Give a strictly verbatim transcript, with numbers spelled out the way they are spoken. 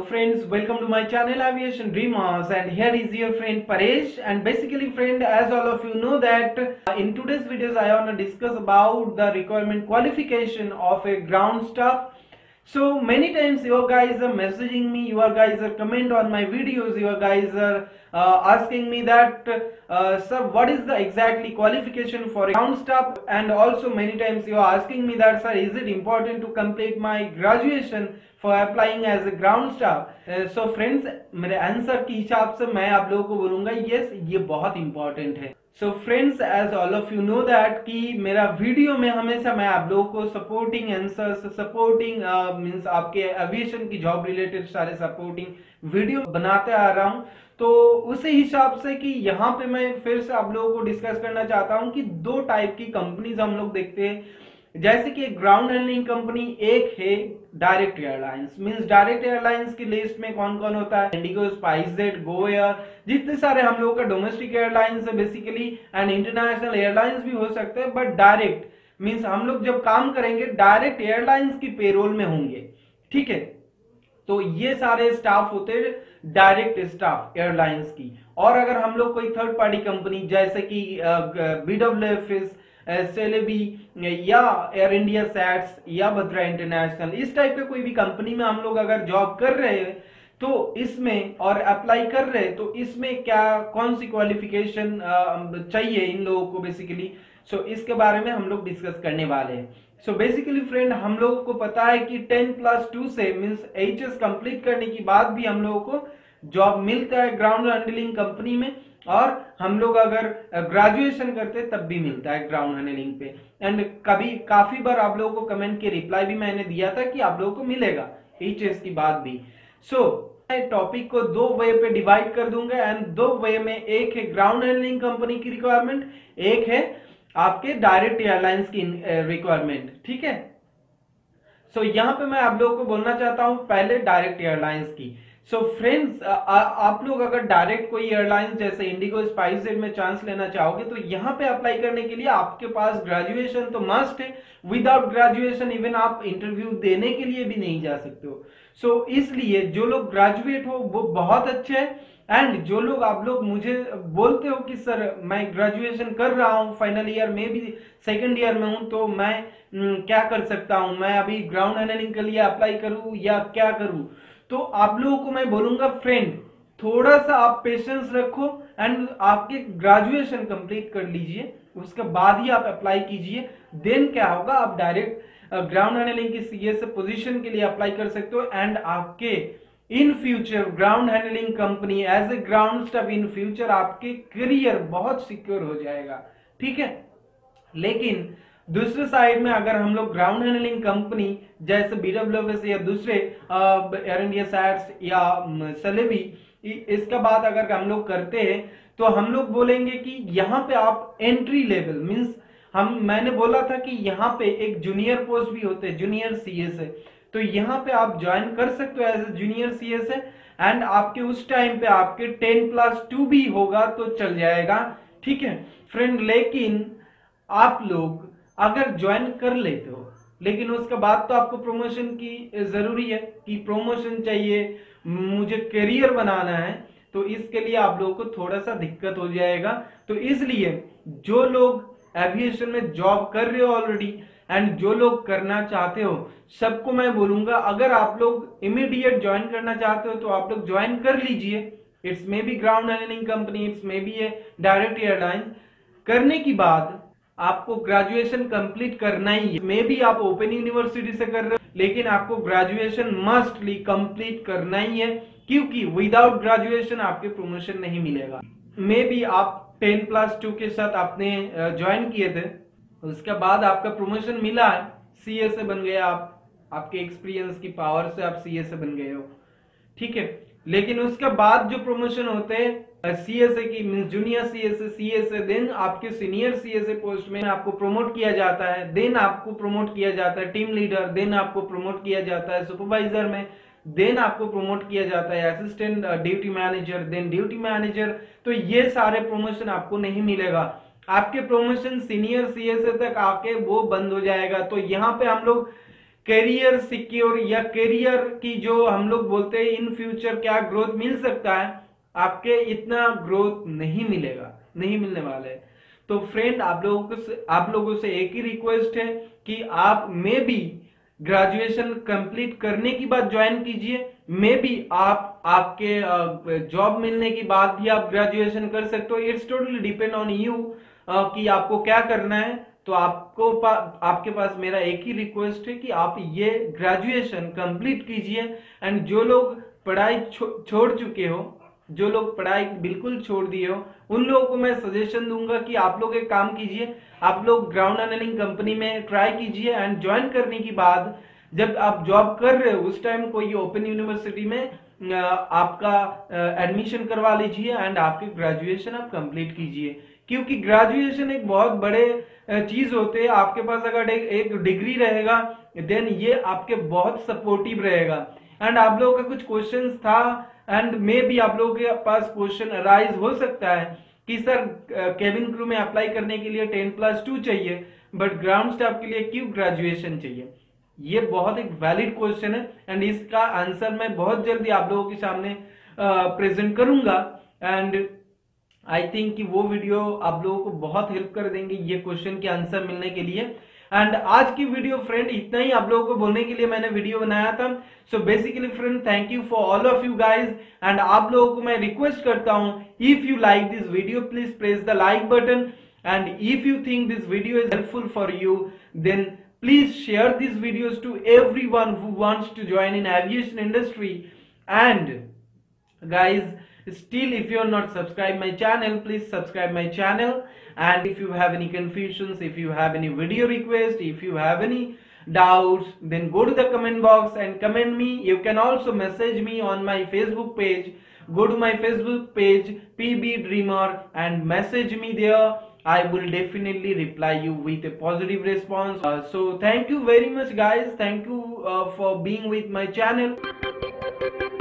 friends, welcome to my channel Aviation Dreamers, and here is your friend Paresh. And basically friend, as all of you know that uh, in today's videos I want to discuss about the requirement qualification of a ground staff. So many times you guys are messaging me, you guys are comment on my videos, you guys are uh, asking me that uh, sir, what is the exactly qualification for a ground staff, and also many times you are asking me that sir, is it important to complete my graduation for applying as a ground staff. uh, so friends, मेरे answer के हिसाब से मैं आप लोगों को बोलूंगा yes, ये बहुत इंपॉर्टेंट है. So friends, as all of you know that कि मेरा वीडियो में हमेशा मैं आप लोगों को सपोर्टिंग आंसर्स, सपोर्टिंग मींस आपके एविएशन की जॉब रिलेटेड सारे सपोर्टिंग वीडियो बनाते आ रहा हूं. तो उसी हिसाब से कि यहाँ पे मैं फिर से आप लोगों को डिस्कस करना चाहता हूँ कि दो टाइप की कंपनीज हम लोग देखते हैं. जैसे कि ग्राउंड हैंडलिंग कंपनी एक है direct airlines. Means direct airlines की लिस्ट में कौन कौन होता है? इंडिगो, स्पाइसजेट, गो एयर, जितने सारे हम लोगों का डोमेस्टिक एयरलाइंस है बेसिकली, एंड इंटरनेशनल एयरलाइंस भी हो सकते हैं. बट डायरेक्ट मींस हम लोग जब काम करेंगे डायरेक्ट एयरलाइंस की पेरोल में होंगे. ठीक है, तो ये सारे स्टाफ होते हैं डायरेक्ट स्टाफ एयरलाइंस की. और अगर हम लोग कोई थर्ड पार्टी कंपनी जैसे कि बीडब्ल्यूएफ, सेलेबी या एयर इंडिया सैट्स या बद्रा इंटरनेशनल, इस टाइप के कोई भी कंपनी में हम लोग अगर जॉब कर रहे हैं तो इसमें और अप्लाई कर रहे हैं तो इसमें क्या कौन सी क्वालिफिकेशन चाहिए इन लोगों को बेसिकली. सो so, इसके बारे में हम लोग डिस्कस करने वाले हैं. सो बेसिकली फ्रेंड, हम लोगों को पता है कि टेन प्लस टू से मीन्स एच एस कंप्लीट करने के बाद भी हम लोगों को जॉब मिलता है ग्राउंड हैंडलिंग कंपनी में, और हम लोग अगर ग्रेजुएशन करते तब भी मिलता है ग्राउंड हैंडलिंग पे. एंड कभी काफी बार आप लोगों को कमेंट के रिप्लाई भी मैंने दिया था कि आप लोगों को मिलेगा एचएस की बात भी. सो so, मैं टॉपिक को दो वे पे डिवाइड कर दूंगा, एंड दो वे में एक है ग्राउंड हैंडलिंग कंपनी की रिक्वायरमेंट, एक है आपके डायरेक्ट एयरलाइंस की रिक्वायरमेंट. ठीक है, सो so, यहां पे मैं आप लोगों को बोलना चाहता हूं पहले डायरेक्ट एयरलाइंस की. सो so फ्रेंड्स, आप लोग अगर डायरेक्ट कोई एयरलाइंस जैसे इंडिगो, स्पाइसजेट में चांस लेना चाहोगे तो यहाँ पे अप्लाई करने के लिए आपके पास ग्रेजुएशन तो मस्ट है. विदाउट ग्रेजुएशन इवन आप इंटरव्यू देने के लिए भी नहीं जा सकते हो. सो so, इसलिए जो लोग ग्रेजुएट हो वो बहुत अच्छे है. एंड जो लोग आप लोग मुझे बोलते हो कि सर मैं ग्रेजुएशन कर रहा हूँ, फाइनल ईयर में भी सेकेंड ईयर में हूँ, तो मैं न, क्या कर सकता हूँ, मैं अभी ग्राउंड हैंडलिंग के लिए अप्लाई करूँ या क्या करूँ, तो आप लोगों को मैं बोलूंगा फ्रेंड, थोड़ा सा आप पेशेंस रखो एंड आपके ग्रेजुएशन कंप्लीट कर लीजिए, उसके बाद ही आप अप्लाई कीजिए. देन क्या होगा, आप डायरेक्ट ग्राउंड हैंडलिंग की सीएस पोजीशन के लिए अप्लाई कर सकते हो. एंड आपके in future ground handling company as a ground staff in future आपके करियर बहुत सिक्योर हो जाएगा. ठीक है, लेकिन दूसरे साइड में अगर हम लोग ग्राउंड हैंडलिंग कंपनी जैसे बीडब्ल्यूएफ या दूसरे एयर इंडिया सैट्स या सेलेबी, इसका बात अगर हम लोग करते हैं तो हम लोग बोलेंगे कि यहाँ पे आप एंट्री लेवल मींस हम मैंने बोला था कि यहाँ पे एक जूनियर पोस्ट भी होते हैं, जूनियर सीएस है, तो यहाँ पे आप ज्वाइन कर सकते हो एज ए जूनियर सीएस है. एंड आपके उस टाइम पे आपके टेन प्लस टू भी होगा तो चल जाएगा. ठीक है फ्रेंड, लेकिन आप लोग अगर ज्वाइन कर लेते हो लेकिन उसके बाद तो आपको प्रमोशन की जरूरी है कि प्रमोशन चाहिए, मुझे करियर बनाना है, तो इसके लिए आप लोगों को थोड़ा सा दिक्कत हो जाएगा. तो इसलिए जो लोग एविएशन में जॉब कर रहे हो ऑलरेडी एंड जो लोग करना चाहते हो, सबको मैं बोलूंगा अगर आप लोग इमीडिएट ज्वाइन करना चाहते हो तो आप लोग ज्वाइन कर लीजिए. It's may be ground handling company, it's may be a direct airline. करने की बाद आपको ग्रेजुएशन कंप्लीट करना ही है. मे बी आप ओपन यूनिवर्सिटी से कर रहे हो लेकिन आपको ग्रेजुएशन मस्टली कंप्लीट करना ही है, क्योंकि विदाउट ग्रेजुएशन आपके प्रमोशन नहीं मिलेगा. मे बी आप टेन प्लस टू के साथ आपने ज्वाइन किए थे, उसके बाद आपका प्रमोशन मिला है, सीए से बन गए आप, आपके एक्सपीरियंस की पावर से आप सीए से बन गए हो. ठीक है, लेकिन उसके बाद जो प्रमोशन होते हैं सीएसए की means junior CSA, CSA, then आपके सीनियर सीएसए पोस्ट में आपको प्रमोट किया जाता है, देन आपको प्रमोट किया जाता है टीम लीडर, देन आपको प्रमोट किया जाता है सुपरवाइजर में, देन आपको प्रमोट किया जाता है assistant duty manager, then duty manager. तो ये सारे प्रमोशन आपको नहीं मिलेगा. आपके प्रमोशन सीनियर सीएसए तक आके वो बंद हो जाएगा. तो यहाँ पे हम लोग करियर सिक्योर या करियर की जो हम लोग बोलते हैं इन फ्यूचर क्या ग्रोथ मिल सकता है, आपके इतना ग्रोथ नहीं मिलेगा, नहीं मिलने वाला है। तो फ्रेंड आप लोगों से आप लोगों से एक ही रिक्वेस्ट है कि आप मे बी ग्रेजुएशन कंप्लीट करने की बाद ज्वाइन कीजिए, मे बी आप आपके जॉब मिलने के बाद भी आप ग्रेजुएशन कर सकते हो। It's totally depend on you कि आपको क्या करना है। तो आपको पा, आपके पास मेरा एक ही रिक्वेस्ट है कि आप ये ग्रेजुएशन कंप्लीट कीजिए। एंड जो लोग पढ़ाई छो, छोड़ चुके हो, जो लोग पढ़ाई बिल्कुल छोड़ दिए हो, उन लोगों को मैं सजेशन दूंगा कि आप लोग एक काम कीजिए, आप लोग ग्राउंड एनालिटिक कंपनी में ट्राई कीजिए एंड ज्वाइन करने के बाद जब आप जॉब कर रहे हो उस टाइम कोई ओपन यूनिवर्सिटी में आपका एडमिशन करवा लीजिए एंड आपके ग्रेजुएशन आप कंप्लीट कीजिए। क्योंकि ग्रेजुएशन एक बहुत बड़े चीज होते हैं। आपके पास अगर एक डिग्री रहेगा देन ये आपके बहुत सपोर्टिव रहेगा। एंड आप लोगों का कुछ क्वेश्चंस था एंड मे बी आप लोगों के पास क्वेश्चन अराइज हो सकता है कि सर केबिन क्रू में अप्लाई करने के लिए टेन प्लस टू चाहिए बट ग्राउंड स्टाफ के लिए क्यों ग्रेजुएशन चाहिए। ये बहुत एक वैलिड क्वेश्चन है एंड इसका आंसर मैं बहुत जल्दी आप लोगों के सामने प्रेजेंट करूंगा। एंड आई थिंक कि वो वीडियो आप लोगों को बहुत हेल्प कर देंगे ये क्वेश्चन के आंसर मिलने के लिए। एंड आज की वीडियो फ्रेंड इतना ही आप लोगों को बोलने के लिए मैंने वीडियो बनाया था। So basically friend thank you for all of you guys. And आप लोगों को मैं रिक्वेस्ट करता हूं, if you like this video please press the like button and if you think this video is helpful for you then please share these videos to everyone who wants to join in aviation industry. And guys, still if you are not subscribed my channel, please subscribe my channel. And if you have any confusions, if you have any video request, if you have any doubts, then go to the comment box and comment me. You can also message me on my Facebook page. Go to my Facebook page P B Dreamer and message me there. I will definitely reply you with a positive response. Uh, so thank you very much guys. Thank you uh, for being with my channel.